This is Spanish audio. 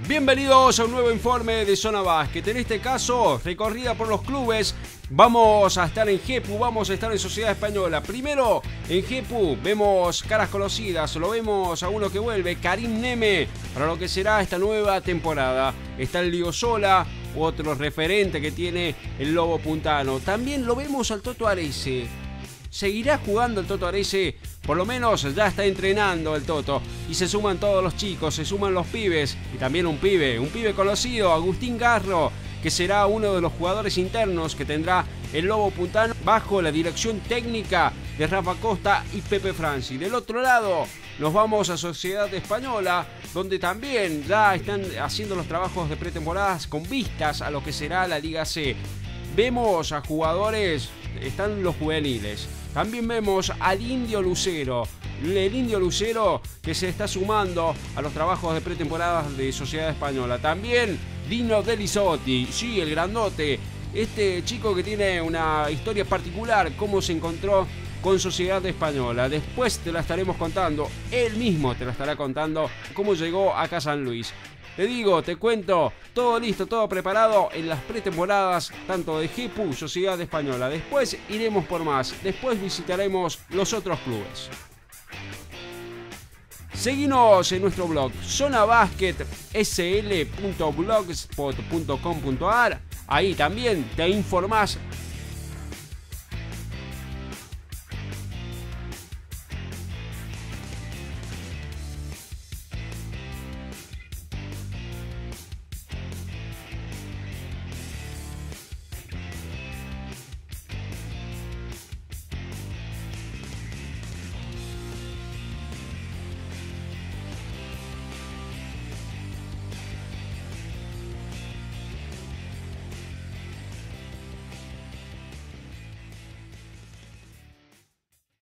Bienvenidos a un nuevo informe de Zona Básquet. En este caso, recorrida por los clubes. Vamos a estar en GEPU, vamos a estar en Sociedad Española. Primero, en GEPU vemos caras conocidas. Lo vemos a uno que vuelve, Karim Neme, para lo que será esta nueva temporada. Está el Lío Sola, otro referente que tiene el Lobo Puntano. También lo vemos al Toto Arese. ¿Seguirá jugando el Toto Arese? Por lo menos ya está entrenando el Toto. Y se suman todos los chicos, se suman los pibes. Y también un pibe conocido, Agustín Garro, que será uno de los jugadores internos que tendrá el Lobo Puntano bajo la dirección técnica de Rafa Costa y Pepe Franci. Del otro lado nos vamos a Sociedad Española, donde también ya están haciendo los trabajos de pretemporadas con vistas a lo que será la Liga C. Vemos a jugadores, están los juveniles. También vemos al Indio Lucero. El Indio Lucero que se está sumando a los trabajos de pretemporada de Sociedad Española. También Dino Delisotti, sí, el grandote. Este chico que tiene una historia particular, cómo se encontró con Sociedad Española. Después te la estaremos contando. Él mismo te la estará contando cómo llegó acá a San Luis. Te digo, te cuento, todo listo, todo preparado en las pretemporadas, tanto de GEPU, Sociedad Española. Después iremos por más, después visitaremos los otros clubes. Seguinos en nuestro blog, zonabasquetsl.blogspot.com.ar. Ahí también te informás